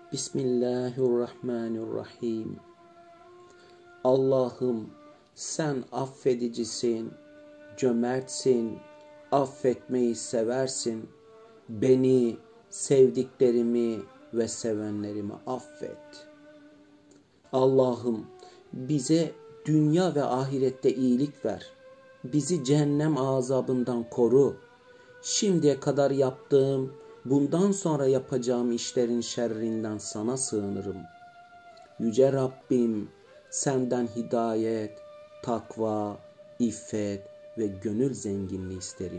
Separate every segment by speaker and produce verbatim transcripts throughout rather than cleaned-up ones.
Speaker 1: Bismillahirrahmanirrahim. Allah'ım sen affedicisin, cömertsin, affetmeyi seversin. Beni, sevdiklerimi ve sevenlerimi affet. Allah'ım bize dünya ve ahirette iyilik ver. Bizi cehennem azabından koru. Şimdiye kadar yaptığım, bundan sonra yapacağım işlerin şerrinden sana sığınırım. Yüce Rabbim, senden hidayet, takva, iffet ve gönül zenginliği isterim.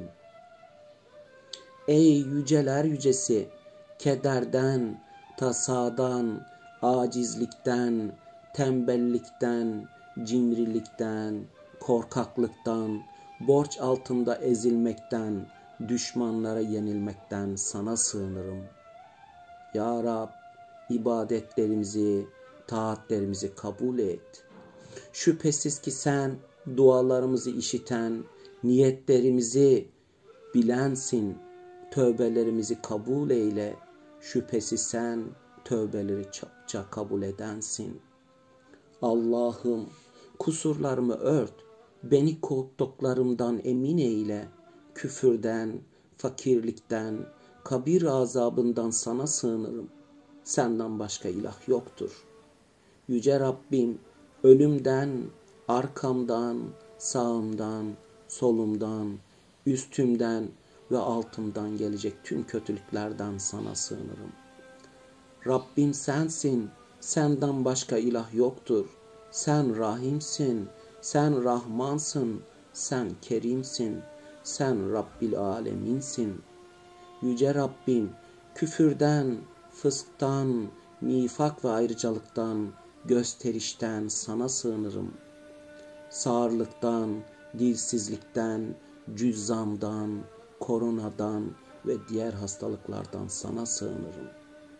Speaker 1: Ey yüceler yücesi, kederden, tasadan, acizlikten, tembellikten, cimrilikten, korkaklıktan, borç altında ezilmekten, düşmanlara yenilmekten sana sığınırım. Ya Rab, ibadetlerimizi, taatlerimizi kabul et. Şüphesiz ki sen dualarımızı işiten, niyetlerimizi bilensin. Tövbelerimizi kabul eyle. Şüphesiz sen tövbeleri çokça kabul edensin. Allah'ım kusurlarımı ört. Beni korktuklarımdan emin eyle. Küfürden, fakirlikten, kabir azabından sana sığınırım. Senden başka ilah yoktur. Yüce Rabbim, ölümden, arkamdan, sağımdan, solumdan, üstümden ve altımdan gelecek tüm kötülüklerden sana sığınırım. Rabbim sensin, senden başka ilah yoktur. Sen Rahimsin, sen Rahmansın, sen Kerimsin, sen Rabbil Aleminsin. Yüce Rabbim, küfürden, fısktan, nifak ve ayrıcalıktan, gösterişten sana sığınırım. Sağırlıktan, dilsizlikten, cüzzamdan, koronadan ve diğer hastalıklardan sana sığınırım.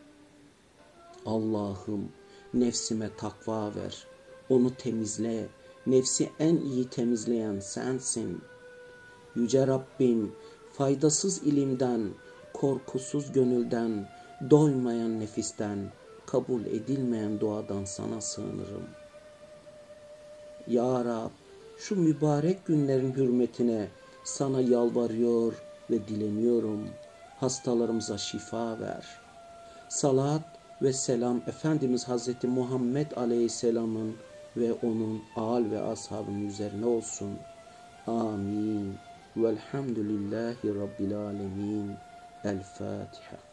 Speaker 1: Allah'ım nefsime takva ver, onu temizle. Nefsi en iyi temizleyen sensin. Yüce Rabbim, faydasız ilimden, korkusuz gönülden, doymayan nefisten, kabul edilmeyen duadan sana sığınırım. Ya Rab, şu mübarek günlerin hürmetine sana yalvarıyor ve dileniyorum. Hastalarımıza şifa ver. Salat ve selam Efendimiz Hazreti Muhammed Aleyhisselam'ın ve onun âl ve ashabının üzerine olsun. Amin. Velhamdülillahi Rabbil alemin. El Fatiha.